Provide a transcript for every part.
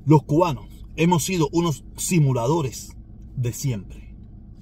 Los cubanos hemos sido unos simuladores de siempre.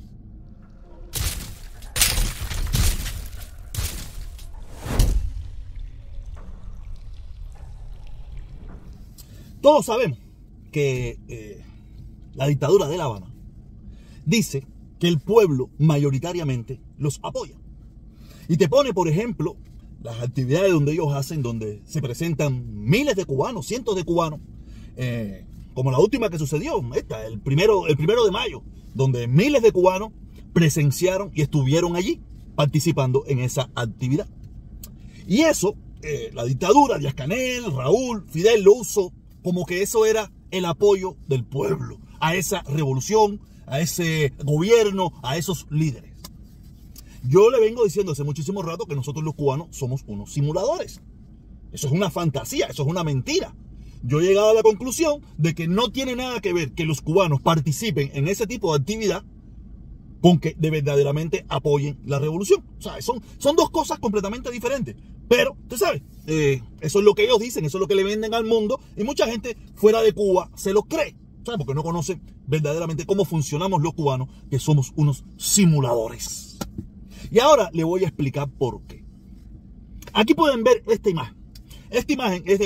Todos sabemos que la dictadura de La Habana dice que el pueblo mayoritariamente los apoya. Y te pone, por ejemplo, las actividades donde ellos hacen, donde se presentan miles de cubanos, cientos de cubanos, como la última que sucedió, el primero de mayo, donde miles de cubanos presenciaron y estuvieron allí participando en esa actividad. Y eso, la dictadura, Díaz-Canel, Raúl, Fidel, lo usó como que eso era el apoyo del pueblo a esa revolución, a ese gobierno, a esos líderes. Yo le vengo diciendo hace muchísimo rato que nosotros los cubanos somos unos simuladores. Eso es una fantasía, eso es una mentira. Yo he llegado a la conclusión de que no tiene nada que ver que los cubanos participen en ese tipo de actividad con que de verdaderamente apoyen la revolución. O sea, son dos cosas completamente diferentes. Pero, usted sabe, eso es lo que ellos dicen, eso es lo que le venden al mundo. Y mucha gente fuera de Cuba se lo cree. ¿Sabe? Porque no conoce verdaderamente cómo funcionamos los cubanos, que somos unos simuladores. Y ahora le voy a explicar por qué. Aquí pueden ver esta imagen. Esta imagen es de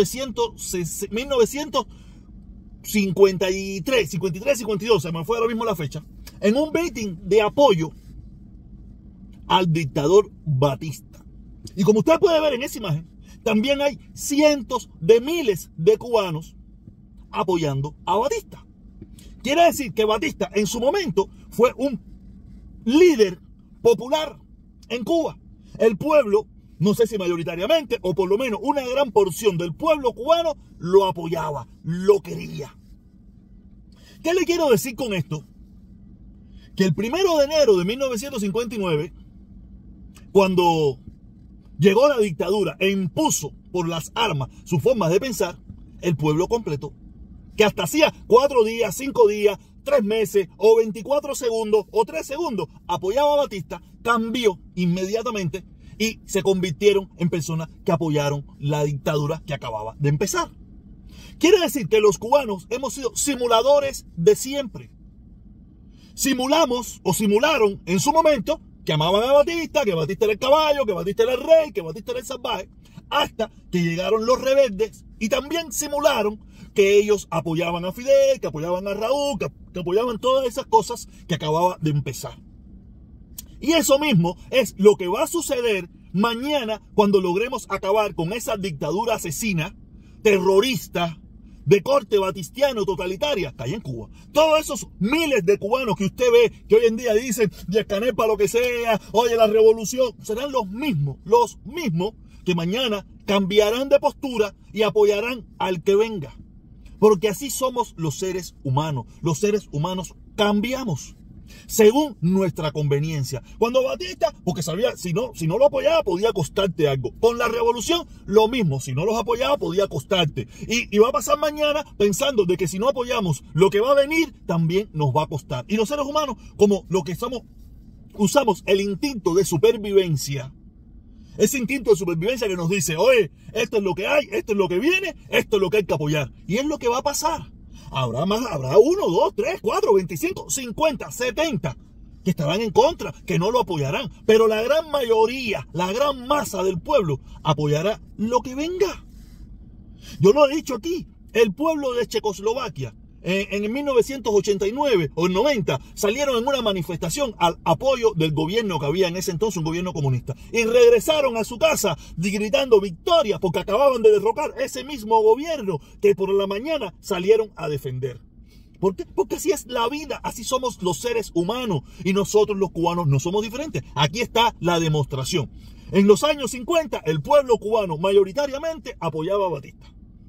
1953, 52, se me fue ahora mismo la fecha, en un meeting de apoyo al dictador Batista. Y como usted puede ver en esa imagen, también hay cientos de miles de cubanos apoyando a Batista. Quiere decir que Batista en su momento fue un líder popular en Cuba. El pueblo, no sé si mayoritariamente, o por lo menos una gran porción del pueblo cubano lo apoyaba, lo quería. ¿Qué le quiero decir con esto? Que el 1 de enero de 1959, cuando llegó la dictadura e impuso por las armas sus formas de pensar, el pueblo completo, que hasta hacía 4 días, 5 días, 3 meses o 24 segundos o 3 segundos apoyaba a Batista, cambió inmediatamente y se convirtieron en personas que apoyaron la dictadura que acababa de empezar. Quiere decir que los cubanos hemos sido simuladores de siempre. Simulamos o simularon en su momento que amaban a Batista, que Batista era el caballo, que Batista era el rey, que Batista era el salvaje, hasta que llegaron los rebeldes y también simularon que ellos apoyaban a Fidel, que apoyaban a Raúl, que apoyaban todas esas cosas que acababa de empezar. Y eso mismo es lo que va a suceder mañana cuando logremos acabar con esa dictadura asesina, terrorista, de corte batistiano, totalitaria, que hay en Cuba. Todos esos miles de cubanos que usted ve, que hoy en día dicen, Díaz-Canel para lo que sea, oye, la revolución, serán los mismos que mañana cambiarán de postura y apoyarán al que venga. Porque así somos los seres humanos. Los seres humanos cambiamos según nuestra conveniencia. Cuando Batista, porque sabía, si no lo apoyaba podía costarte algo. Con la revolución, lo mismo. Si no los apoyaba podía costarte. Y va a pasar mañana pensando de que si no apoyamos lo que va a venir, también nos va a costar. Y los seres humanos, como lo que somos, usamos el instinto de supervivencia. Ese instinto de supervivencia que nos dice, oye, esto es lo que hay, esto es lo que viene, esto es lo que hay que apoyar. Y es lo que va a pasar. Habrá 1, 2, 3, 4, 25, 50, 70 que estarán en contra, que no lo apoyarán. Pero la gran mayoría, la gran masa del pueblo apoyará lo que venga. Yo lo he dicho aquí, el pueblo de Checoslovaquia en 1989 o 90 salieron en una manifestación al apoyo del gobierno que había en ese entonces, un gobierno comunista, y regresaron a su casa gritando victoria porque acababan de derrocar ese mismo gobierno que por la mañana salieron a defender. ¿Por qué? Porque así es la vida, así somos los seres humanos y nosotros los cubanos no somos diferentes. Aquí está la demostración. En los años 50 el pueblo cubano mayoritariamente apoyaba a Batista.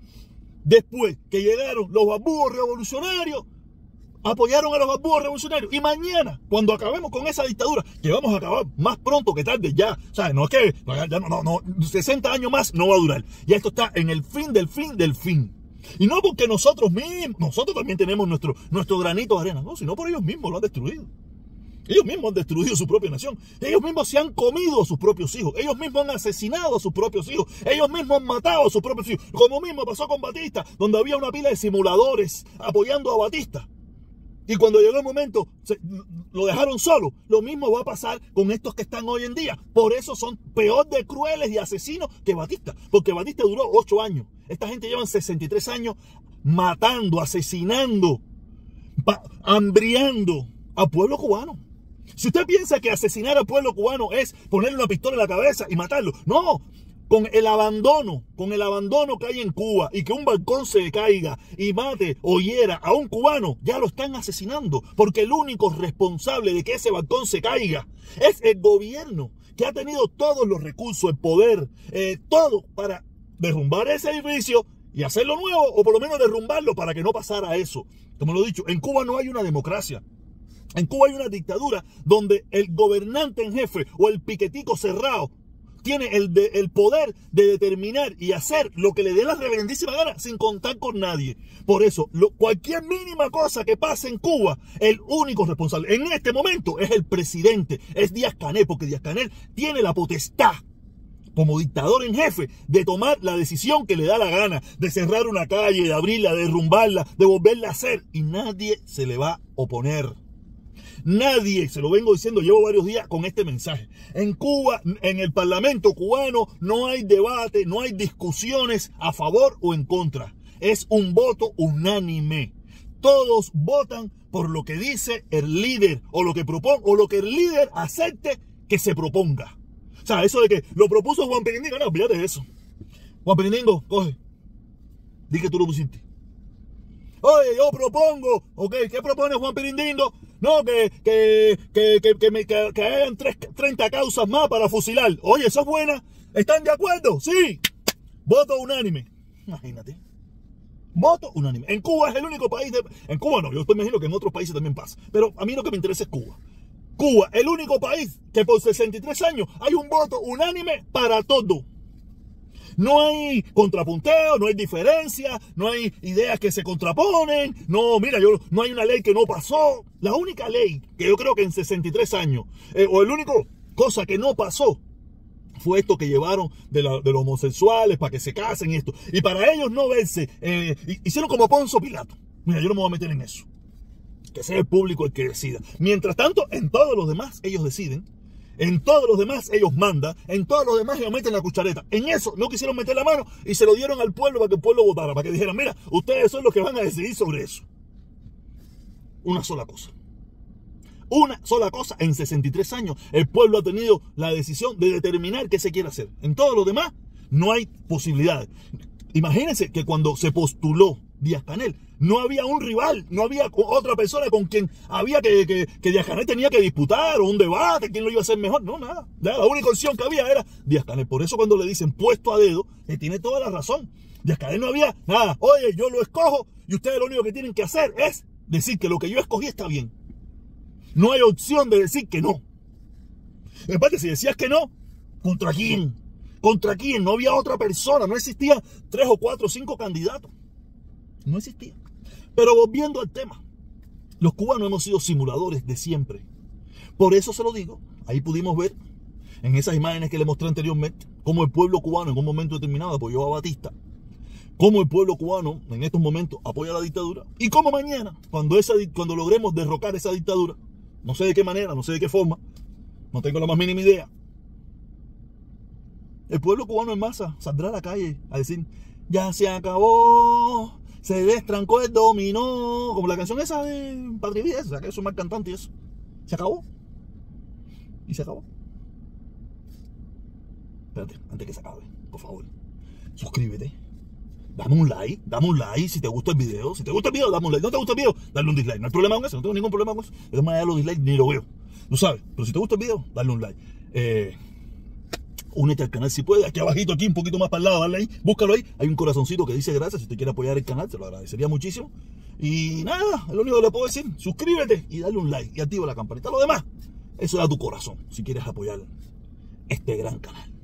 Después que llegaron los babúos revolucionarios, apoyaron a los babúos revolucionarios. Y mañana, cuando acabemos con esa dictadura, que vamos a acabar más pronto que tarde ya, o sea, no es que, ya no, 60 años más no va a durar. Ya esto está en el fin del fin del fin. Y no porque nosotros mismos, nosotros también tenemos nuestro granito de arena, no, sino por ellos mismos lo han destruido. Ellos mismos han destruido su propia nación. Ellos mismos se han comido a sus propios hijos. Ellos mismos han asesinado a sus propios hijos. Ellos mismos han matado a sus propios hijos. Como mismo pasó con Batista, donde había una pila de simuladores apoyando a Batista. Y cuando llegó el momento, lo dejaron solo. Lo mismo va a pasar con estos que están hoy en día. Por eso son peor de crueles y asesinos que Batista. Porque Batista duró 8 años. Esta gente lleva 63 años matando, asesinando, hambriando al pueblo cubano. Si usted piensa que asesinar al pueblo cubano es ponerle una pistola en la cabeza y matarlo, no. Con el abandono que hay en Cuba y que un balcón se caiga y mate o hiera a un cubano, ya lo están asesinando. Porque el único responsable de que ese balcón se caiga es el gobierno, que ha tenido todos los recursos, el poder, todo para derrumbar ese edificio y hacerlo nuevo, o por lo menos derrumbarlo para que no pasara eso. Como lo he dicho, en Cuba no hay una democracia. En Cuba hay una dictadura donde el gobernante en jefe o el piquetico cerrado tiene el poder de determinar y hacer lo que le dé la reverendísima gana sin contar con nadie. Por eso, cualquier mínima cosa que pase en Cuba, el único responsable en este momento es el presidente, es Díaz-Canel, porque Díaz-Canel tiene la potestad como dictador en jefe de tomar la decisión que le da la gana, de cerrar una calle, de abrirla, de derrumbarla, de volverla a hacer, y nadie se le va a oponer. Nadie, se lo vengo diciendo, llevo varios días con este mensaje. En Cuba, en el Parlamento cubano, no hay debate, no hay discusiones a favor o en contra. Es un voto unánime. Todos votan por lo que dice el líder o lo que propone o lo que el líder acepte que se proponga. O sea, eso de que lo propuso Juan Pirindingo, no, olvídate de eso. Juan Pirindingo, coge. Di que tú lo pusiste. Oye, yo propongo, ok, ¿qué propone Juan Pirindingo? No, que hayan 30 causas más para fusilar. Oye, ¿eso es buena? ¿Están de acuerdo? Sí. Voto unánime. Imagínate. Voto unánime. En Cuba es el único país En Cuba no, yo me imagino que en otros países también pasa. Pero a mí lo que me interesa es Cuba. Cuba, el único país que por 63 años hay un voto unánime para todo. No hay contrapunteo, no hay diferencia, no hay ideas que se contraponen. No, mira, no hay una ley que no pasó. La única ley que yo creo que en 63 años, o el único cosa que no pasó, fue esto que llevaron de los homosexuales para que se casen y esto. Y para ellos no verse, hicieron como Poncio Pilato. Mira, yo no me voy a meter en eso. Que sea el público el que decida. Mientras tanto, en todos los demás ellos deciden. En todos los demás ellos mandan, en todos los demás ellos meten la cuchareta. En eso no quisieron meter la mano y se lo dieron al pueblo para que el pueblo votara, para que dijeran, mira, ustedes son los que van a decidir sobre eso. Una sola cosa. Una sola cosa. En 63 años el pueblo ha tenido la decisión de determinar qué se quiere hacer. En todos los demás no hay posibilidades. Imagínense que cuando se postuló Díaz-Canel, no había un rival, no había otra persona con quien había que Díaz-Canel tenía que disputar o un debate, quién lo iba a hacer mejor. No, nada. La única opción que había era Díaz-Canel. Por eso cuando le dicen puesto a dedo, tiene toda la razón. Díaz-Canel no había nada. Oye, yo lo escojo y ustedes lo único que tienen que hacer es decir que lo que yo escogí está bien. No hay opción de decir que no. En parte, si decías que no, ¿contra quién? ¿Contra quién? No había otra persona, no existían 3 o 4 o 5 candidatos. No existía. Pero volviendo al tema, los cubanos hemos sido simuladores de siempre. Por eso se lo digo, ahí pudimos ver en esas imágenes que le mostré anteriormente, cómo el pueblo cubano en un momento determinado apoyó a Batista, cómo el pueblo cubano en estos momentos apoya a la dictadura, y cómo mañana, cuando logremos derrocar esa dictadura, no sé de qué manera, no sé de qué forma, no tengo la más mínima idea, el pueblo cubano en masa saldrá a la calle a decir, ya se acabó, se destrancó el dominó, como la canción esa de Padre Víez, o sea, que es un mal cantante y eso. Se acabó. Y se acabó. Espérate, antes que se acabe, por favor, suscríbete. Dame un like si te gusta el video. Si te gusta el video, dame un like. No te gusta el video, dale un dislike. No hay problema con eso, no tengo ningún problema con eso. De manera los dislikes ni lo veo. Lo sabes. Pero si te gusta el video, dale un like. Únete al canal si puedes, aquí abajito, aquí un poquito más para el lado, dale ahí, búscalo ahí, hay un corazoncito que dice gracias, si te quiere apoyar el canal, te lo agradecería muchísimo. Y nada, es lo único que le puedo decir, suscríbete y dale un like y activa la campanita. Lo demás, eso da tu corazón, si quieres apoyar este gran canal.